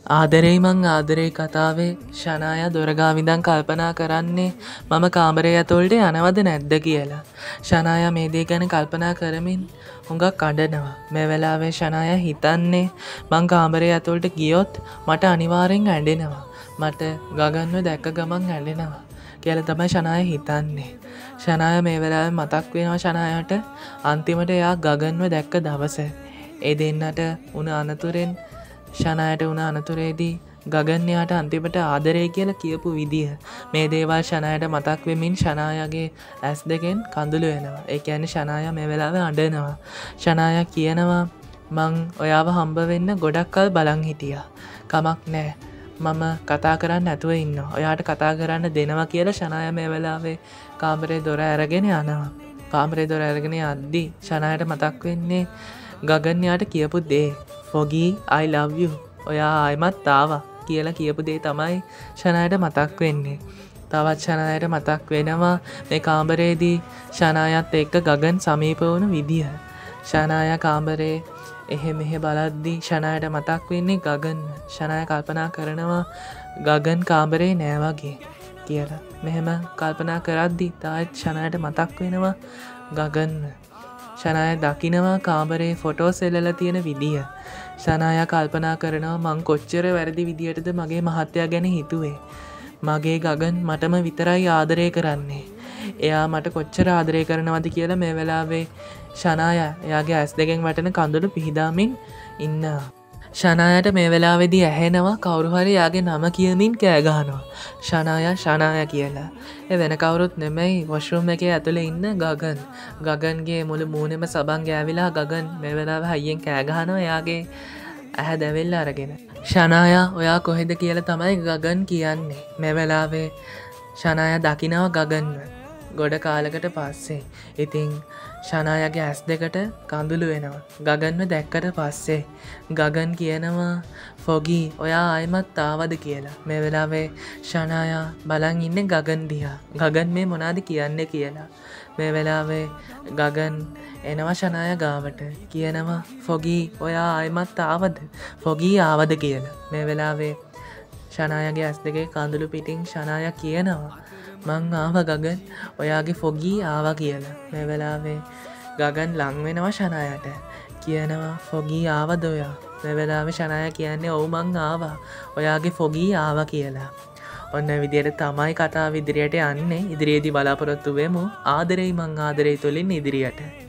ආදරෙයි මං ආදරේ කතාවේ ෂනාය දොරගාව ඉඳන් කල්පනා කරන්නේ මම කාමරේ ඇතුළට යනවද නැද්ද කියලා. ෂනාය මේ දේ ගැන කල්පනා කරමින් හුඟක් අඬනවා. මේ වෙලාවේ ෂනාය හිතන්නේ මං කාමරේ ඇතුළට ගියොත් මට අනිවාර්යෙන් ඇඬෙනවා. මට ගගන්ව දැක්ක ගමන් ඇඬෙනවා කියලා තමයි ෂනාය හිතන්නේ. ෂනාය මේ වෙලාවේ මතක් වෙනවා ෂනායට අන්තිමට එයා ගගන්ව දැක්ක දවස. ඒ දෙන්නට උන අනතුරෙන් ෂනායට වුණ අනතුරේදී ගගන් එයාට අන්තිමට ආදරේ කියලා කියපු විදිහ මේ දේවල් ෂනායට මතක් වෙමින් ෂනායගේ ඇස් දෙකෙන් කඳුළු එනවා. ඒ කියන්නේ ෂනාය මේ වෙලාවේ අඬනවා. ෂනාය කියනවා මං ඔයාව හම්බ වෙන්න ගොඩක් කල් බලන් හිටියා. කමක් නෑ. මම කතා කරන්න නැතුව ඉන්නවා. ඔයාට කතා කරන්න දෙනවා කියලා ෂනාය මේ වෙලාවේ කාමරේ දොර අරගෙන යනවා. කාමරේ දොර අරගෙන යද්දී ෂනායට මතක් වෙන්නේ ගගන් එයාට කියපු දේ. ෆොගී I love you ඔයා ආයිමත් ආවා කියලා කියපු දේ තමයි ෂනායට මතක් වෙන්නේ. තවත් ෂනායට මතක් වෙනවා මේ කාමරේදී ෂනායත් එක්ක ගගන් සමීප වුණු විදිහ. ෂනාය කාමරේ එහෙ මෙහෙ බලද්දී ෂනායට මතක් වෙන්නේ ගගන්. ෂනාය කල්පනා කරනවා ගගන් කාමරේ නෑ වගේ කියලා. මෙහෙම කල්පනා කරද්දී තාත් ෂනායට මතක් වෙනවා ගගන්. ෂනාය දකිනවා කාමරේ ෆොටෝස් එල්ලලා තියෙන විදිය. ෂනාය කල්පනා කරනවා මං කොච්චර වැරදි විදියටද මගේ මහත්තයා ගැන හිතුවේ. මගේ ගගන් මටම විතරයි ආදරය කරන්නේ. එයා මට කොච්චර ආදරය කරනවද කියලා මේ වෙලාවේ ෂනාය එයාගේ ඇස් දෙකෙන් වැටෙන කඳුළු පිහදාමින් ඉන්නවා. ෂනායට මේ වෙලාවේදී ඇහෙනවා කවුරු හරි එයාගේ නම කියමින් කෑ ගහනවා. ෂනාය කියලා. ඒ වෙන කවුරුත් නෙමෙයි වොෂ්රූම් එකේ ඇතුලේ ඉන්න ගගන්. ගගන්ගේ මුළු මූණෙම සබන් ගෑවිලා ගගන් මේ වෙලාවේ හයියෙන් කෑ ගහනවා එයාගේ ඇහැ දැවෙල්ල අරගෙන. ෂනාය ඔයා කොහෙද කියලා තමයි ගගන් කියන්නේ. මේ වෙලාවේ ෂනාය දකිනවා ගගන්ව. ගොඩ කාලකට පස්සේ. ඉතින් ෂනායගේ ඇස් දෙකට කඳුළු වෙනවා. ගගන්ව දැක්කට පස්සේ ගගන් කියනවා ෆොගී ඔයා ආයිමත් ආවද කියලා. මේ වෙලාවේ ෂනාය බලන් ඉන්නේ ගගන් දිහා. ගගන් මේ මොනවද කියන්නේ කියලා. මේ වෙලාවේ ගගන් එනවා ෂනාය ගාවට. කියනවා ෆොගී ඔයා ආයිමත් ආවද? ෆොගී ආවද කියලා. මේ වෙලාවේ ෂනායගේ ඇස් දෙකේ කඳුළු පිටින් ෂනාය කියනවා මං ආව ගගන් ඔයාගේ ෆොගී ආවා කියලා. මේ වෙලාවේ ගගන් ලං වෙනවා ෂනායට. කියනවා ෆොගී ආවද ඔයා? මේ වෙලාවේ ෂනාය කියන්නේ ඔව් මං ආවා. ඔයාගේ ෆොගී ආවා කියලා. ඔන්න විදියට තමයි කතාව ඉදිරියට යන්නේ. ඉදිරියේදී බලාපොරොත්තු වෙමු. ආදරෙයි මං ආදරෙයි තුලින් ඉදිරියට.